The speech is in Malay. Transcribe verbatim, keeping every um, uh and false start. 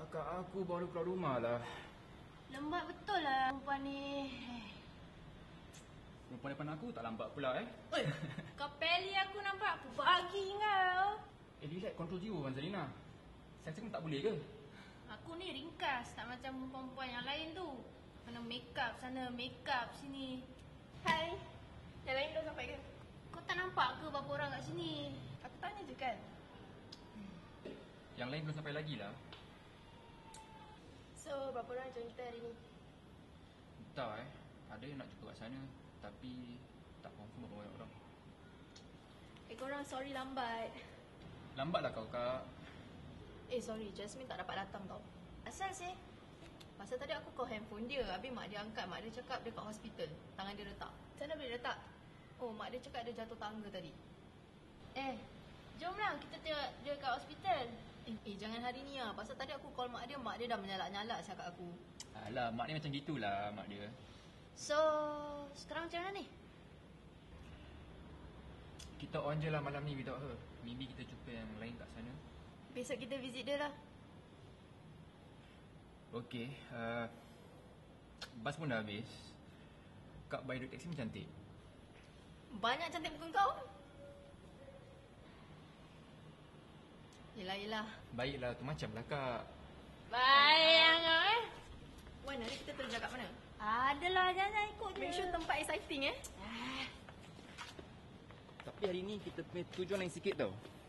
Kakak aku baru keluar rumah lah. Lambat betul lah perempuan ni. Perempuan depan aku tak lambat pula eh. Oi, kau peli aku nampak aku bagi kau. Eh, relax, control jiwa Wan Zalina. Saya pun tak boleh ke? Aku ni ringkas, tak macam perempuan yang lain tu. Kena make up sana, make up sini. Hai, yang lain belum sampai ke? Kau tak nampak ke berapa orang kat sini? Aku tanya je kan. Yang lain belum sampai lagi lah. So, berapa orang join kita hari ni? Tak eh. Ada yang nak jumpa kat sana. Tapi tak confirm berapa banyak orang. Eh, korang sorry lambat. Lambatlah kau kak. Eh, sorry, Jasmine tak dapat datang tau. Asal sih? Pasal tadi aku call handphone dia. Habis mak dia angkat, mak dia cakap dia kat hospital. Tangan dia retak. Macam mana boleh retak? Oh, mak dia cakap dia jatuh tangga tadi. Eh, jomlah kita tengok dia kat hospital. Eh, eh jangan hari ni lah. Pasal tadi aku call mak dia, mak dia dah menyalak-nyalak cakap aku. Alah, mak ni macam gitulah mak dia. So, sekarang macam mana ni? Kita on je lah malam ni without her. Maybe kita jumpa yang lain kat sana. Besok kita visit dia lah. Okay, uh, bas pun dah habis. Kak buy duit taksi pun cantik. Banyak cantik muka kau. Yelah, yelah. Baiklah, tu macam lah kak. Baik kau eh. Wan, hari kita terus kat mana? Adalah, jangan ikut je. Make sure tempat exciting eh. Tapi hari ni kita punya tujuan lain sikit tau.